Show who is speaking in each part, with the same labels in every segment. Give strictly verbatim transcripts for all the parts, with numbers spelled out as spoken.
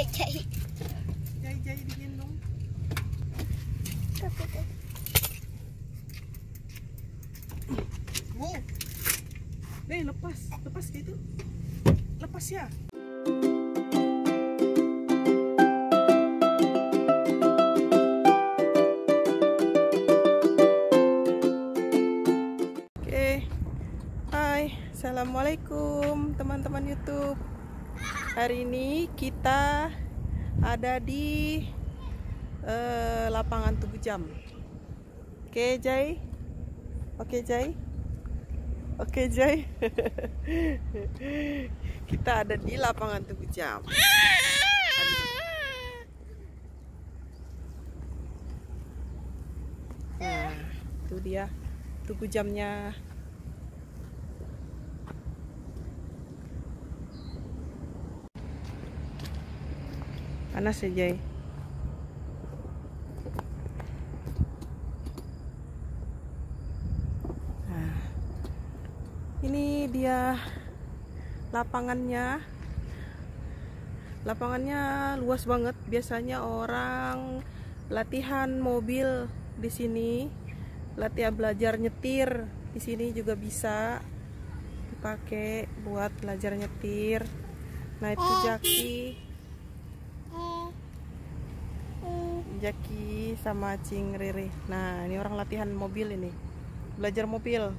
Speaker 1: Jai-jai.
Speaker 2: Jai-jai digendong. Wow. Nih, lepas, lepas gitu. Lepas ya. Oke. Hai, assalamualaikum teman-teman YouTube. Hari ini kita ada di uh, lapangan Tugu Jam. Oke, Jai. Oke, Jai. Oke, Jai. Kita ada di lapangan Tugu Jam. Nah, itu dia Tugu Jamnya. Panas ya, Jai. Nah, ini dia lapangannya. Lapangannya luas banget. Biasanya orang latihan mobil di sini, latihan belajar nyetir di sini juga bisa dipakai buat belajar nyetir. Nah, itu jaki. Jaki sama Cing Riri. Nah, ini orang latihan mobil ini. Belajar mobil.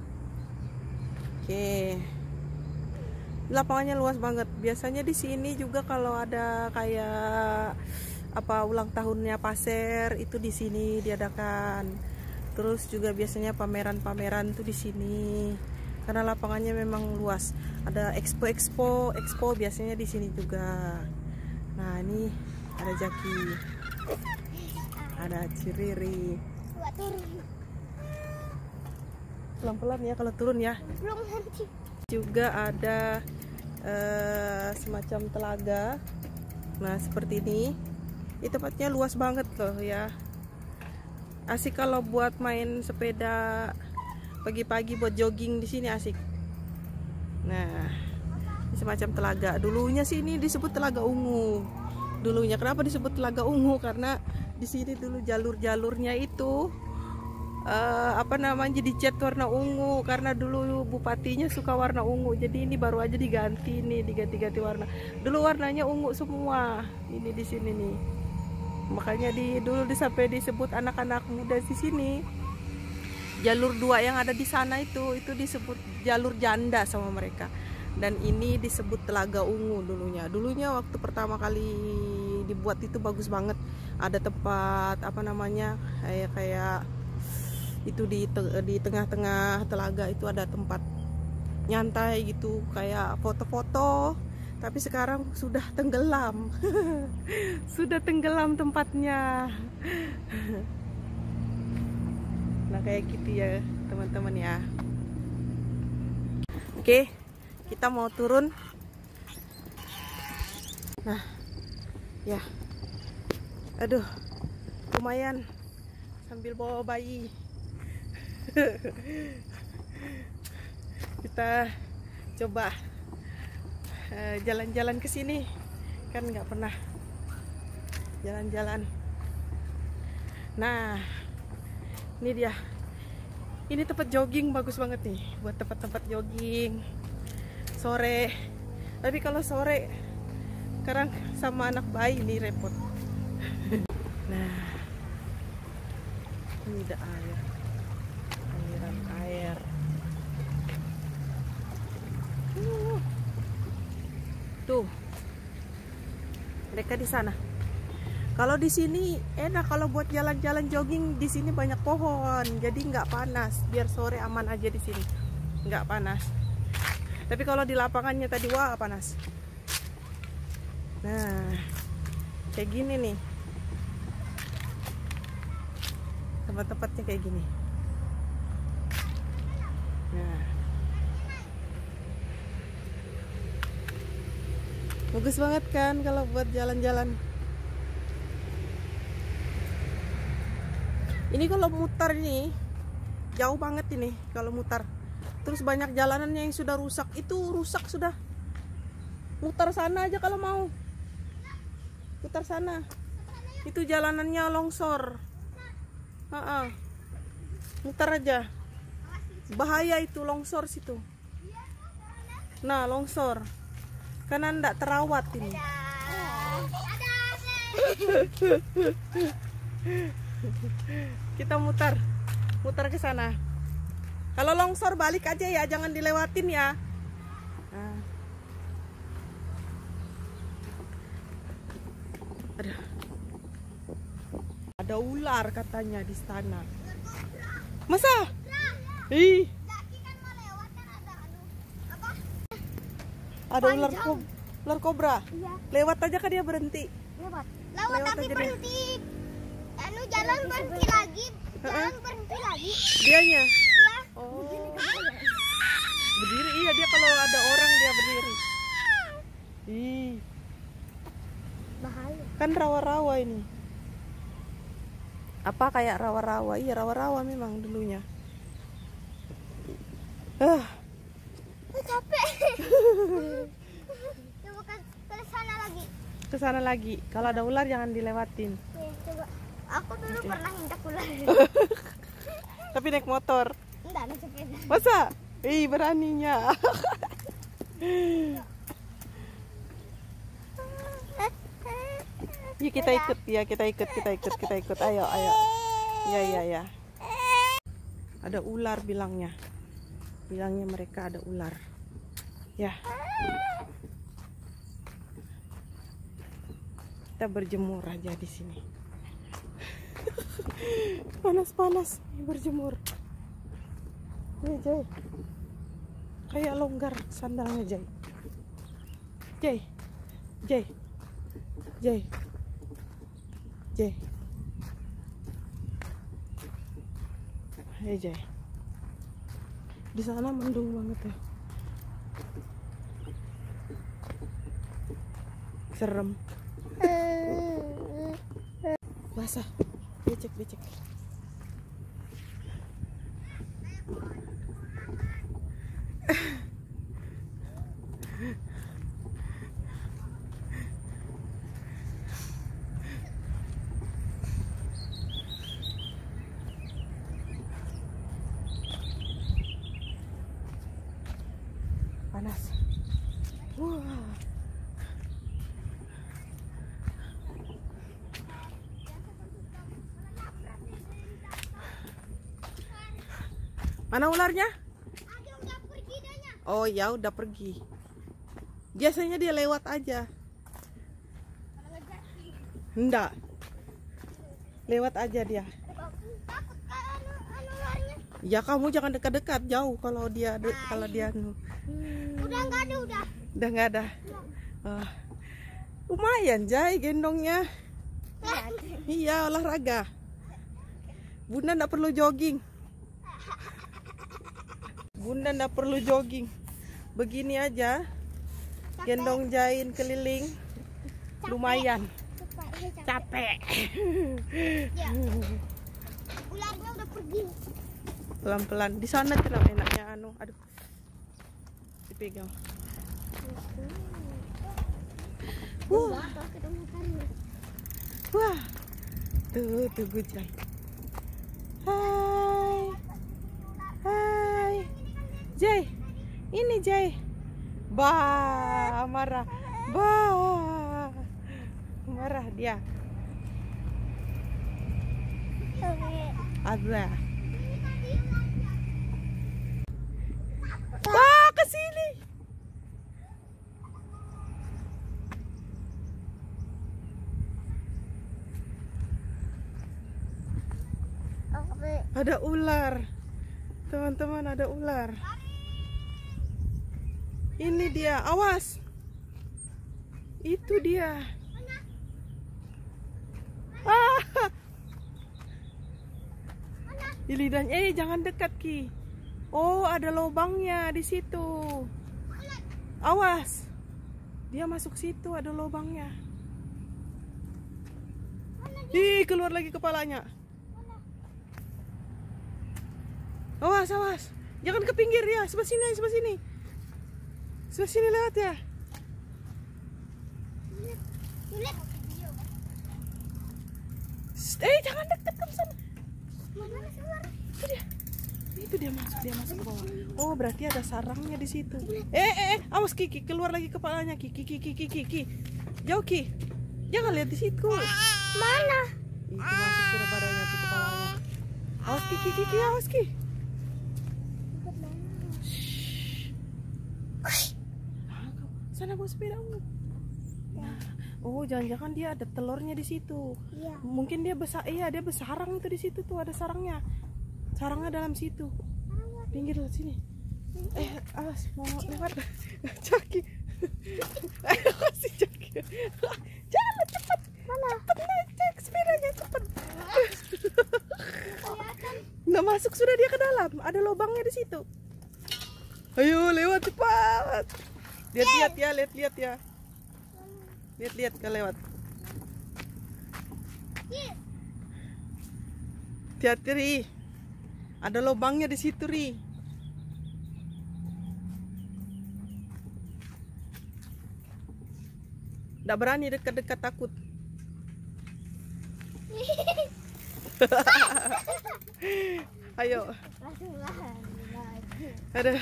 Speaker 2: Oke. Lapangannya luas banget. Biasanya di sini juga kalau ada kayak apa ulang tahunnya Pasir itu di sini diadakan. Terus juga biasanya pameran-pameran tuh di sini. Karena lapangannya memang luas. Ada expo-expo, expo biasanya di sini juga. Nah, ini ada Jaki. Ada Ciriri. Pelan-pelan ya kalau turun ya. Juga ada uh, semacam telaga. Nah, seperti ini. Ini tempatnya luas banget loh ya. Asik kalau buat main sepeda pagi-pagi buat jogging di sini asik. Nah, ini semacam telaga. Dulunya sih ini disebut Telaga Ungu. Dulunya kenapa disebut Telaga Ungu? Karena di sini dulu jalur-jalurnya itu uh, apa namanya jadi cat warna ungu karena dulu bupatinya suka warna ungu. Jadi ini baru aja diganti nih, diganti-ganti warna. Dulu warnanya ungu semua. Ini di sini nih. Makanya di dulu sampai disebut anak-anak muda di sini. Jalur dua yang ada di sana itu itu disebut jalur janda sama mereka. Dan ini disebut Telaga Ungu dulunya. Dulunya waktu pertama kali dibuat itu bagus banget. Ada tempat apa namanya kayak kayak itu di di tengah-tengah telaga itu ada tempat nyantai gitu kayak foto-foto. Tapi sekarang sudah tenggelam. Sudah tenggelam tempatnya. Nah, kayak gitu ya teman-teman ya. Oke. Kita mau turun. Nah, ya, aduh, lumayan sambil bawa bayi. Kita coba jalan-jalan uh, ke sini, kan nggak pernah jalan-jalan. Nah, ini dia. Ini tempat jogging bagus banget nih, buat tempat-tempat jogging. Sore, tapi kalau sore sekarang sama anak bayi ini repot. Nah, ini ada air, aliran air. Uh, tuh, mereka di sana. Kalau di sini enak kalau buat jalan-jalan jogging di sini banyak pohon, jadi nggak panas. Biar sore aman aja di sini, nggak panas. Tapi kalau di lapangannya tadi wah panas. Nah, kayak gini nih. Tempat-tempatnya kayak gini. Nah. Bagus banget kan kalau buat jalan-jalan. Ini kalau mutar ini jauh banget ini kalau mutar. Terus banyak jalanannya yang sudah rusak. Itu rusak sudah. Mutar sana aja kalau mau. putar sana. Itu jalanannya longsor. Ha-ha. Mutar aja. Bahaya itu longsor situ. Nah, longsor. Karena ndak terawat ini. Kita mutar. Mutar ke sana. Kalau longsor balik aja ya, jangan dilewatin ya. Nah. Ada. Ada ular katanya di sana. Masa? Ih. Ada ular ko ular kobra.
Speaker 1: Iya.
Speaker 2: Lewat aja kan dia berhenti.
Speaker 1: Lewat. Lewat,
Speaker 2: Lewat
Speaker 1: tapi
Speaker 2: aja
Speaker 1: berhenti. Anu jalan berhenti lagi. Jalan berhenti lagi.
Speaker 2: Dianya.
Speaker 1: Ya.
Speaker 2: Oh. Berdiri, iya dia kalau ada orang dia berdiri. Ih.
Speaker 1: Bahaya.
Speaker 2: Kan rawa-rawa ini. Apa kayak rawa-rawa? Iya rawa-rawa memang dulunya. Ah.
Speaker 1: Oh, capek. Coba ke, ke sana lagi.
Speaker 2: Ke sana lagi. Kalau ada ular jangan dilewatin.
Speaker 1: Oke, coba. Aku dulu
Speaker 2: Oke.
Speaker 1: pernah injak ular.
Speaker 2: Tapi naik motor.
Speaker 1: Enggak, naik sepeda.
Speaker 2: Masa? Ih, beraninya. Yuk kita ikut ya, kita ikut, kita ikut, kita ikut. Ayo, ayo. Ya, ya, ya. Ada ular bilangnya. Bilangnya mereka ada ular. Ya. Kita berjemur aja di sini. Panas-panas berjemur. Ini Jay. Kayak longgar sandalnya Jay. Jay. Jay. Jay. Jay. Hey Jay. Di sana mendung banget ya. Serem. Basah. Becek, becek. Panas. Wah. Mana ularnya?
Speaker 1: Ada udah pergi danya.
Speaker 2: Oh ya udah pergi. Biasanya dia lewat aja. Enggak. Lewat aja dia.
Speaker 1: Takut kan anu anu ularnya.
Speaker 2: Ya kamu jangan dekat-dekat, jauh kalau dia de kalau dia anu.
Speaker 1: Udah enggak ada udah.
Speaker 2: Udah nggak ada. Oh. Lumayan Jay gendongnya. Iya olahraga. Bunda nggak perlu jogging. Bunda nggak perlu jogging. Begini aja. Gendong Jain keliling. Lumayan. Capek.
Speaker 1: Ya. Ularnya udah pergi.
Speaker 2: Pelan-pelan. Di sana tuh enaknya anu. Aduh. Dipegang. Wah. Wah. Tuh, tuh Jay. Hai. Hai. Jay. Ini Jay. Bah, marah. Bah. Marah dia. Ada. Wah, ke sini. Ada ular. Teman-teman, ada ular. Ini dia, awas. Itu dia. Ah. Di lidahnya, eh jangan dekat Ki. Oh, ada lubangnya di situ. Awas. Dia masuk situ, ada lubangnya. Ih, keluar lagi kepalanya. Awas, awas. Jangan ke pinggir ya, sebelah sini, sebelah sini. Sebelah sini lewat ya. Eh, jangan dekat ke sana.
Speaker 1: Mana keluar?
Speaker 2: Itu dia. Itu dia masuk, dia masuk ke bawah. Oh, berarti ada sarangnya di situ. Eh, eh, eh, awas Kiki, keluar lagi kepalanya Kiki, Kiki, Kiki, Kiki. Jauh Ki. Jangan lihat di situ.
Speaker 1: Mana?
Speaker 2: Itu masuk sudah badannya tuh kepalanya. Awas Kiki, Kiki, awas Ki. Sana bawa sepedamu. Nah, oh jangan-jangan dia ada telurnya di situ.
Speaker 1: Iya.
Speaker 2: Mungkin dia besar, iya dia besarang itu di situ tuh ada sarangnya. Sarangnya dalam situ. Pinggir sini. Eh, awas mau lewat. Caki. Ayo kasih Caki. Jangan cepat.
Speaker 1: Mana?
Speaker 2: Cepat naik cek sepedanya cepat. Nggak masuk sudah dia ke dalam. Ada lubangnya di situ. Ayo lewat cepat. Lihat-lihat ya, lihat-lihat ya. Lihat-lihat ke lewat. Hati-hati Ri. Ada lubangnya di situ Ri. Nggak berani dekat-dekat takut. Ayo. Ada.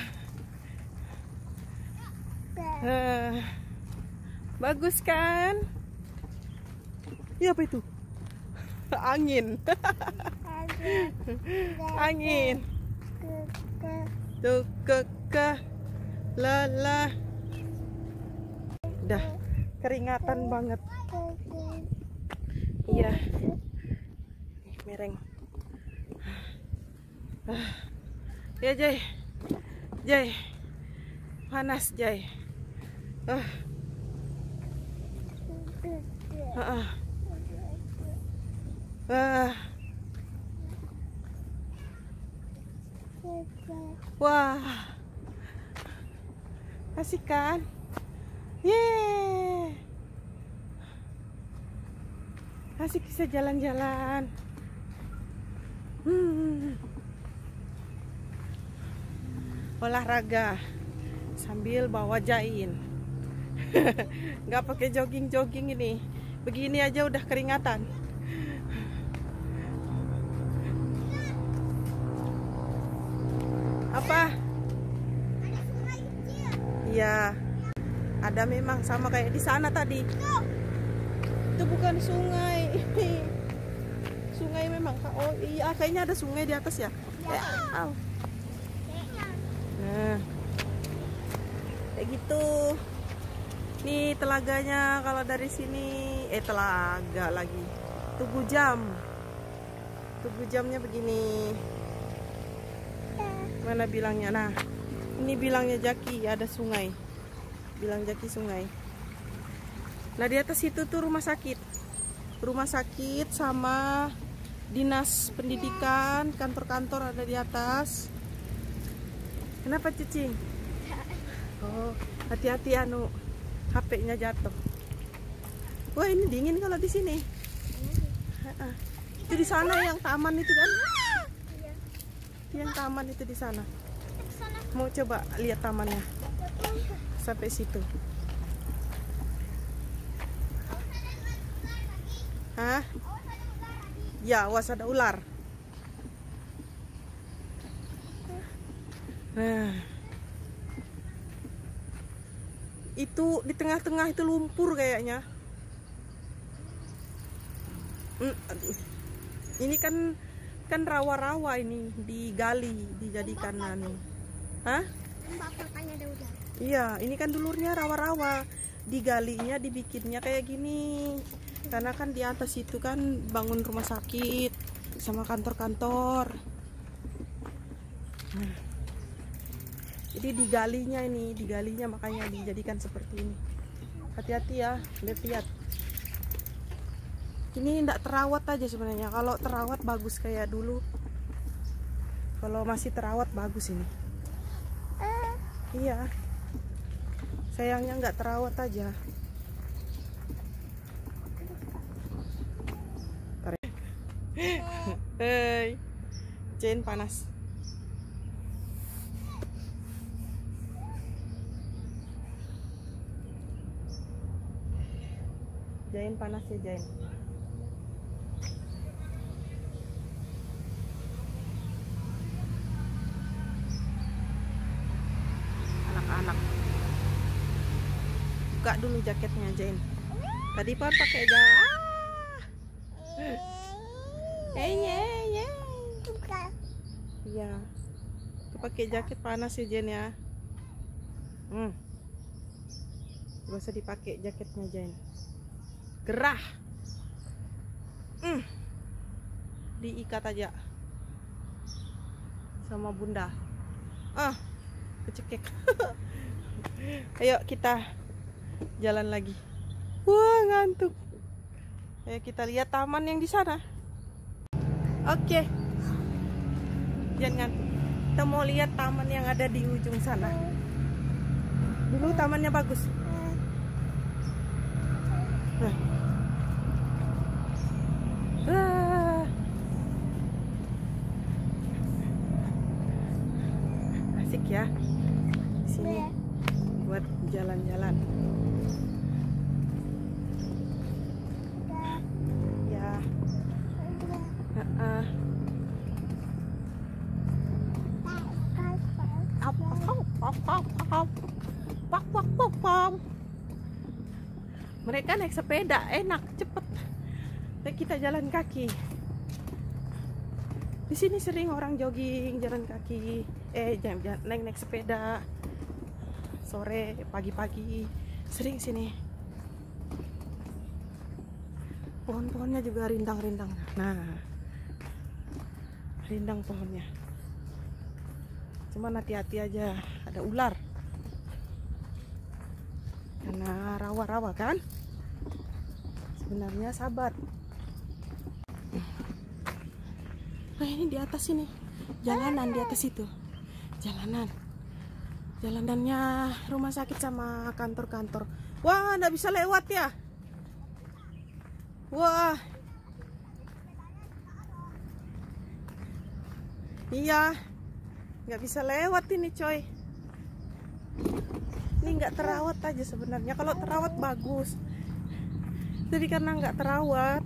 Speaker 2: Uh, bagus kan? Iya apa itu? Angin. Angin. Tuh kekeh lala. Udah keringatan banget. Iya. Mereng. Ya Jay. Jay. Panas Jay. Ah. Ah. Ah. Wah. Asik kan? Yeay. Asik bisa jalan-jalan. Hmm. Olahraga sambil bawa Jain. Nggak pakai jogging-jogging ini. Begini aja udah keringatan. Apa? Iya. Ada memang sama kayak di sana tadi. Itu bukan sungai. Sungai memang. Oh iya, kayaknya ada sungai di atas ya. Ya. Eh, nah. Kayak gitu. Nih telaganya kalau dari sini, eh telaga lagi. Tugu jam. Tugu jamnya begini. Mana bilangnya? Nah, ini bilangnya Jaki ada sungai. Bilang Jaki sungai. Nah di atas itu tuh rumah sakit. Rumah sakit sama dinas pendidikan, kantor-kantor ada di atas. Kenapa Cicing? Oh, hati-hati anu. H P-nya jatuh. Wah ini dingin kalau di sini. Itu di sana yang taman itu kan? Yang taman itu di sana. Mau coba lihat tamannya. Sampai situ. Hah? Ya, awas ada ular. Nah. Itu di tengah-tengah itu lumpur kayaknya. Ini kan kan rawa-rawa ini digali, dijadikan anu. Hah? Iya, ini kan dulurnya rawa-rawa. Digalinya, dibikinnya kayak gini. Karena kan di atas itu kan bangun rumah sakit sama kantor-kantor. Nah. Jadi digalinya ini, digalinya makanya dijadikan seperti ini. Hati-hati ya, lihat-lihat. Ini tidak terawat aja sebenarnya. Kalau terawat bagus kayak dulu. Kalau masih terawat bagus ini. Eh. Iya. Sayangnya nggak terawat aja. Hei, Jain panas. Jain panas ya Jain. buka dulu jaketnya Jane. Tadi Pan pakai jas. Eh, ye, ye.
Speaker 1: Buka.
Speaker 2: Iya. Pakai jaket panas ya Jane ya. Hmm. Gak usah dipakai jaketnya Jane. Gerah. Hmm. Diikat aja sama bunda. Ah, kecekek. Ayo kita jalan lagi. Wah, ngantuk. Ayo kita lihat taman yang di sana. Oke. Jangan ngantuk. Kita mau lihat taman yang ada di ujung sana. Dulu tamannya bagus. Nah. Ah. Asik ya. Di sini buat jalan-jalan. Ya. Uh-uh. Mereka naik sepeda enak, cepet. Tapi kita jalan kaki. Di sini sering orang jogging, jalan kaki, eh jangan naik naik sepeda. Sore, pagi-pagi, sering sini. Pohon-pohonnya juga rindang-rindang. Nah, rindang pohonnya. Cuman hati-hati aja, ada ular. Karena rawa-rawa kan. Sebenarnya sabar. Nah ini di atas ini, jalanan di atas itu, jalanan, jalanannya rumah sakit sama kantor-kantor. Wah, nggak bisa lewat ya. Wah, iya, nggak bisa lewat ini coy. Ini nggak terawat aja sebenarnya. Kalau terawat bagus. Jadi karena nggak terawat,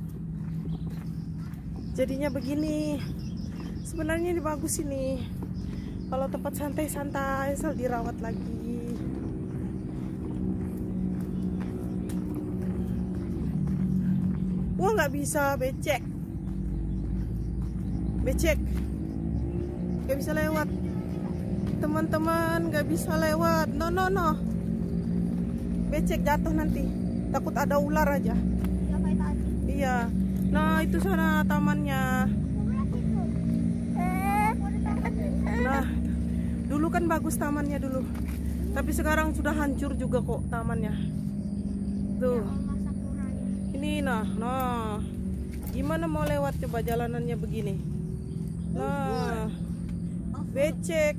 Speaker 2: jadinya begini. Sebenarnya ini bagus ini. Kalau tempat santai-santai asal dirawat lagi. Wah, nggak bisa, becek. Becek. Nggak bisa lewat. Teman-teman nggak bisa lewat. No no no. Becek, jatuh nanti. Takut ada ular aja. Iya. Nah, itu sana tamannya. Nah, dulu kan bagus tamannya dulu. Tapi sekarang sudah hancur juga kok tamannya. Tuh. Ini nah, nah. Gimana mau lewat coba jalanannya begini? Nah. Becek.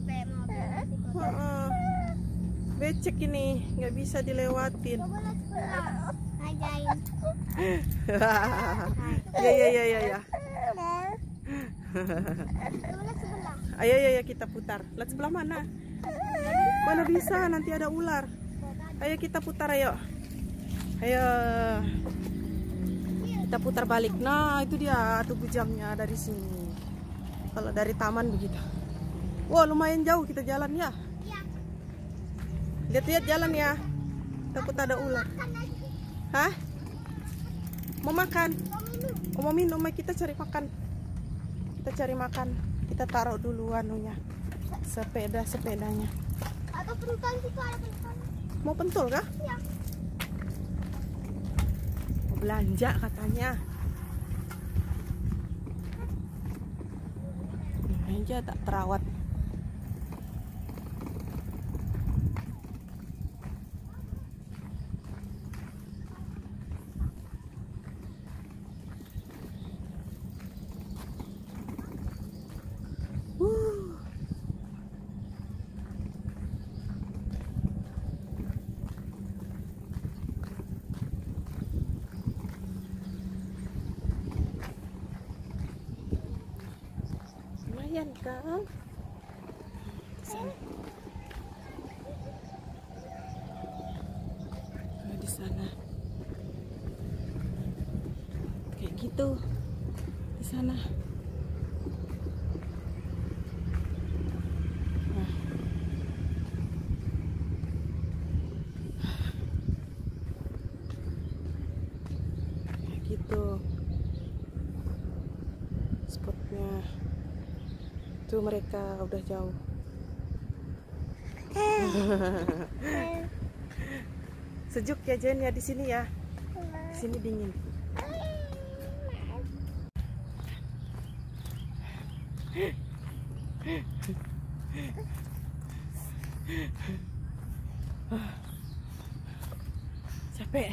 Speaker 2: Uh, becek ini, nggak bisa dilewatin. Ya ya ya ya ya. Ayo ya ya kita putar. Lihat sebelah mana? Mana bisa, nanti ada ular. Ayo kita putar, ayo. Ayo. Kita putar balik. Nah, itu dia tunggu jamnya dari sini. Kalau dari taman begitu. Wah, lumayan jauh kita jalan ya. Lihat-lihat jalan ya. Takut ada ular. Hah? Mau makan? Oh, mau minum? Kita cari makan. Kita cari makan. Kita taruh dulu anunya. Sepeda-sepedanya.
Speaker 1: Atau pentul situ ada pentul.
Speaker 2: Mau pentul kah?
Speaker 1: Iya.
Speaker 2: Mau belanja katanya. Ini aja tak terawat. Lumayan kan? Nah, di sana kayak gitu, di sana. Nah. tuh spotnya. Tuh mereka udah jauh. Sejuk ya Jen ya di sini ya. Di sini dingin. Capek.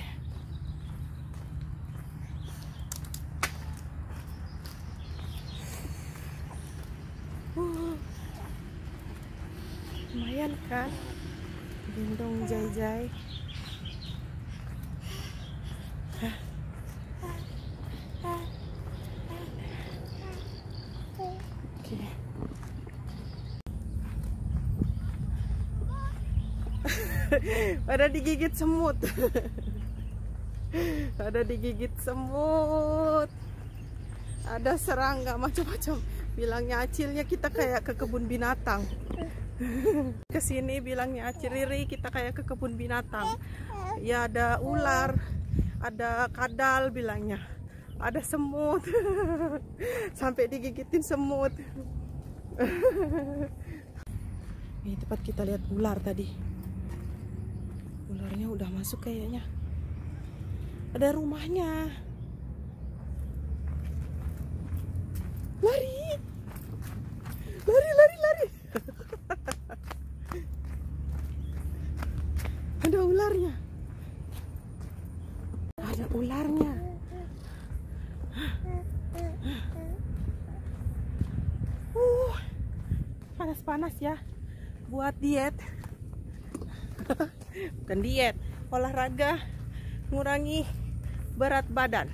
Speaker 2: Uh, lumayan kan, gendong Jai-Jai. Oke. Pada digigit semut. Ada digigit semut. Ada serangga macam-macam. Bilangnya Acilnya kita kayak ke kebun binatang. Kesini bilangnya Acil Riri kita kayak ke kebun binatang. Ya ada ular, ada kadal bilangnya, ada semut. Sampai digigitin semut. Ini tempat kita lihat ular tadi. Ularnya udah masuk kayaknya. Ada rumahnya. Lari. Lari, lari, lari. Ada ularnya. Ada ularnya. Uh, panas-panas ya. Buat diet. Bukan diet, olahraga, ngurangi berat badan.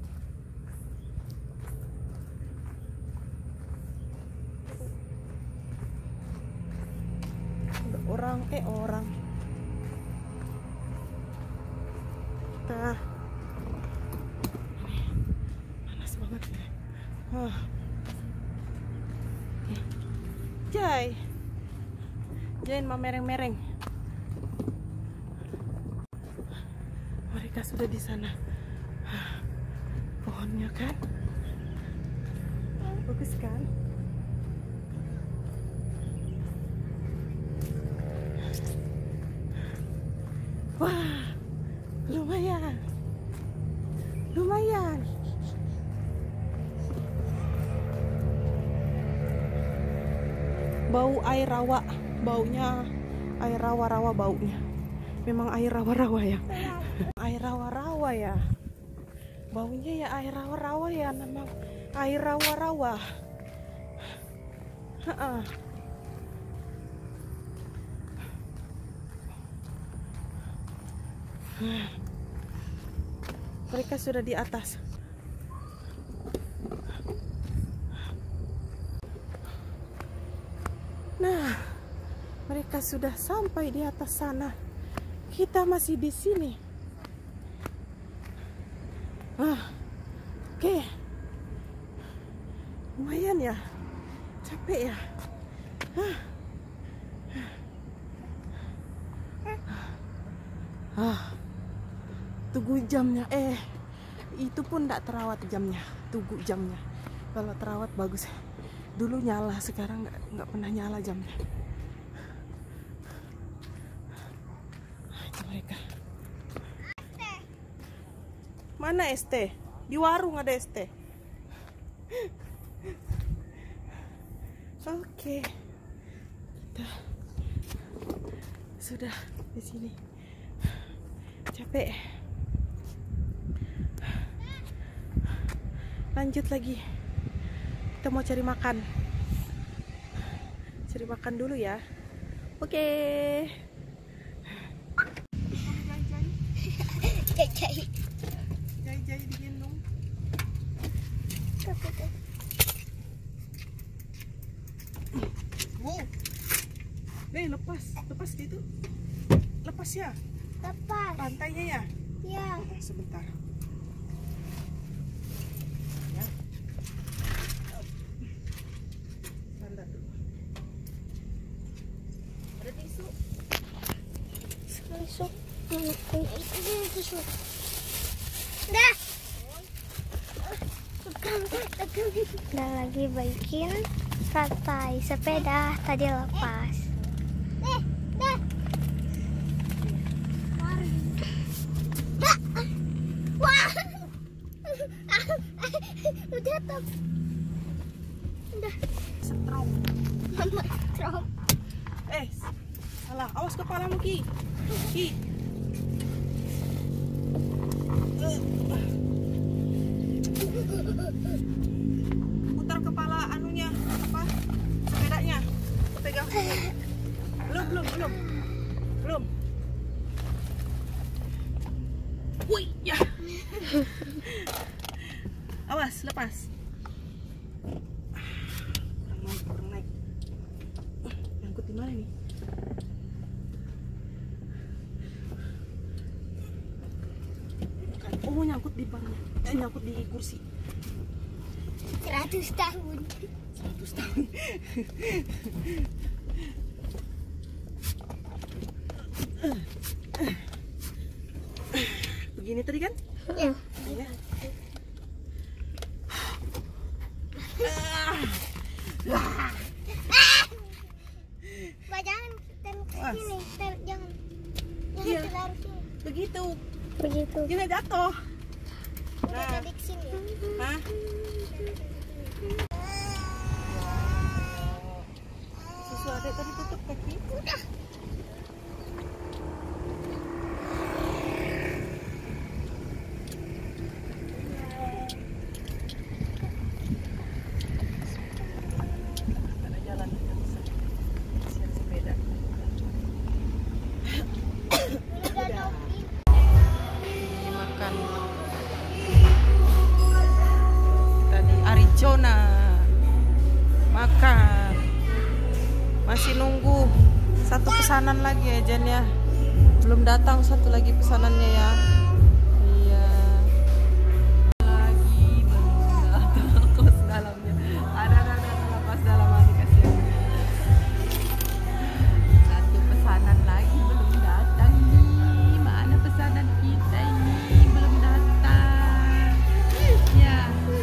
Speaker 2: Orang eh orang kita panas banget ya. Huh. Jai Jai mau mereng-mereng. Mereka sudah di sana. Pohonnya kan bagus kan. Wah, lumayan, lumayan. Bau air rawa, baunya air rawa-rawa baunya. Memang air rawa-rawa ya. Air rawa-rawa ya. Baunya ya air rawa-rawa ya, memang air rawa-rawa. Heeh. Mereka sudah di atas. Nah, mereka sudah sampai di atas sana. Kita masih di sini. Ah, oke. Okay. Lumayan ya. Capek ya. Ah. Ah. Tunggu jamnya, eh itu pun tidak terawat jamnya, tunggu jamnya. Kalau terawat bagus. Dulu nyala, sekarang nggak nggak pernah nyala jamnya. Itu mereka. Mana es teh? Di warung ada es teh. Oke, kita sudah di sini. Capek. Lanjut lagi. Kita mau cari makan. Cari makan dulu ya. Oke.
Speaker 1: Jai-jai.
Speaker 2: Jai-jai digendong. Wow. Nih lepas, lepas gitu. Lepas ya.
Speaker 1: Lepas.
Speaker 2: Pantainya ya.
Speaker 1: Ya.
Speaker 2: Sebentar.
Speaker 1: Masuk. Itu tisu. Dah. Udah lagi bikin rantai sepeda tadi lepas. Eh, dah. Wah. Udah top. Udah.
Speaker 2: Setrum.
Speaker 1: Mama strom.
Speaker 2: Eh, salah. Awas kepalamu, Ki. Ki. Putar kepala anunya, apa? Sepedanya. Pegang. Belum, belum, belum. Belum. Wih, ya. Awas, lepas. Kurang naik, kurang naik. Nyangkut di mana nih? Oh, nyangkut di ban. Eh, nyangkut di kursi.
Speaker 1: Seratus tahun.
Speaker 2: Seratus tahun. Begini tadi kan?
Speaker 1: Ya.
Speaker 2: Ya.
Speaker 1: Pak, jangan taruh ke
Speaker 2: Awas.
Speaker 1: sini, taruh, jangan. Jangan
Speaker 2: Iya.
Speaker 1: taruh sini.
Speaker 2: Begitu.
Speaker 1: Begitu.
Speaker 2: Jangan jatuh.
Speaker 1: Udah
Speaker 2: Nah.
Speaker 1: tadi ke sini.
Speaker 2: Hah? Susu adek tadi tutup kaki.
Speaker 1: Udah.
Speaker 2: Ada jalan yang bisa. Kasihan sepeda.
Speaker 1: Udah Novi.
Speaker 2: Makan tadi Arizona makan, masih nunggu satu pesanan lagi ya Jen ya, belum datang satu lagi pesanannya ya. Iya lagi belum datang. Kos dalamnya ada ada ada lepas dalam lagi, kasihan. Satu pesanan lagi belum datang nih. Mana pesanan kita ini belum datang ya.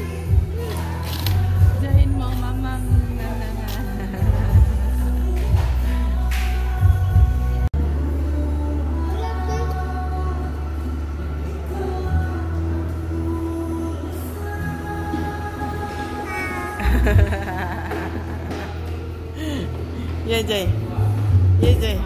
Speaker 2: Jain mau mamang. Ya Jay, ya Jay.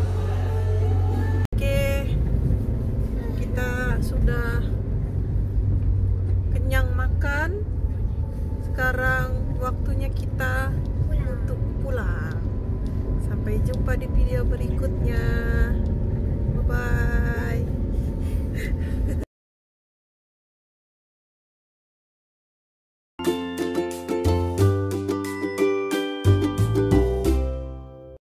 Speaker 2: Oke, kita sudah kenyang makan. Sekarang waktunya kita untuk pulang. Sampai jumpa di video berikutnya. Bye bye.